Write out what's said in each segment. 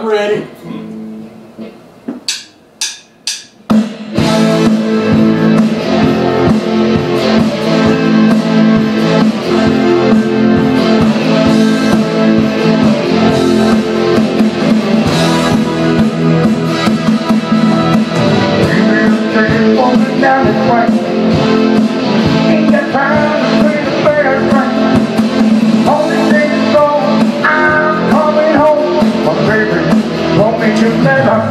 I'm ready. Down the train, ain't got time to play the fair train. Only thing is gone, I'm coming home. My baby want me to let her.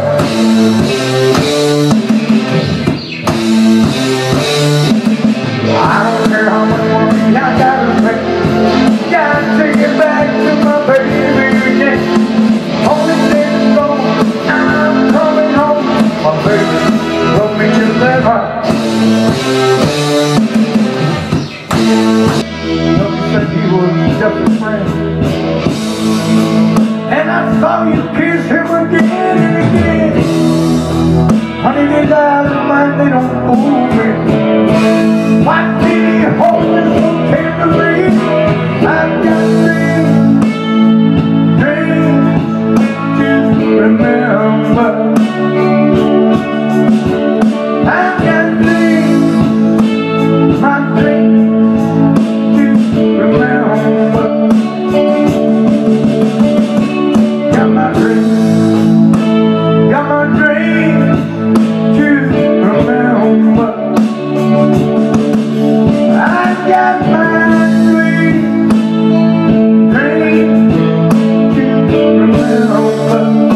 I don't care how much money I gotta pay, gotta take it back to my baby again. Only thing is gone, I'm coming home. My baby want me to let her. Nobody said he was just a friend, and I saw you kiss him again and again. Honey, they lie to mind, they don't fool me. Why did he hold me so tenderly? I've got dreams to remember. I've got dreams, my dreams to remember. Got my dreams to remember. I got my dreams to remember.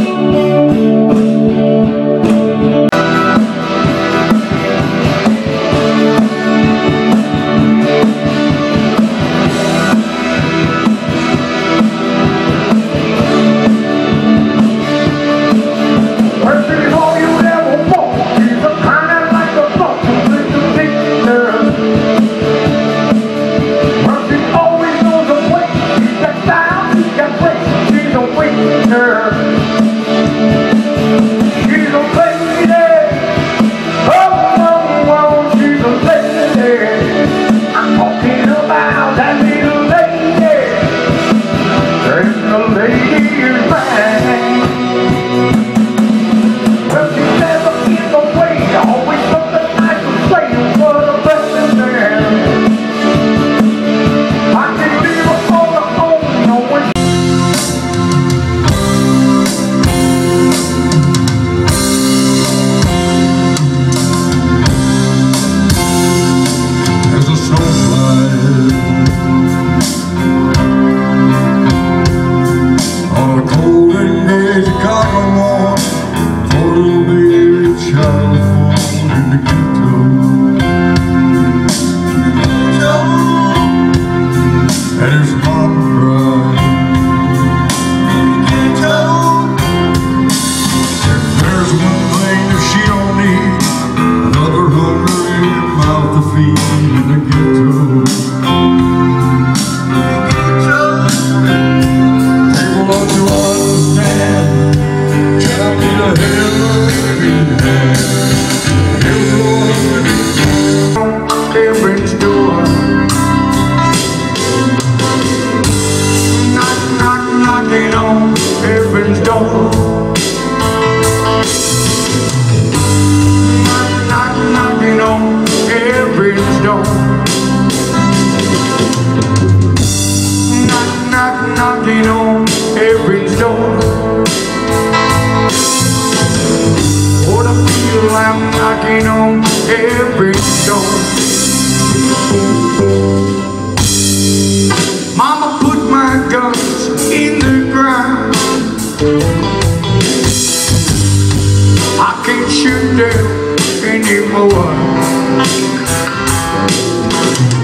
Knocking on heaven's door. What I feel, I'm knocking on heaven's door. Mama put my guns in the ground. I can't shoot them anymore.